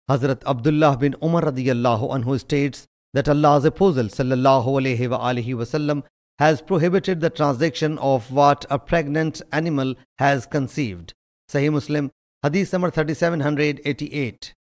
Hazrat Abdullah bin Umar radiyallahu anhu states that Allah's Apostle sallallahu alayhi wa alihi wasallam has prohibited the transaction of what a pregnant animal has conceived. Sahih Muslim Hadith number 3788.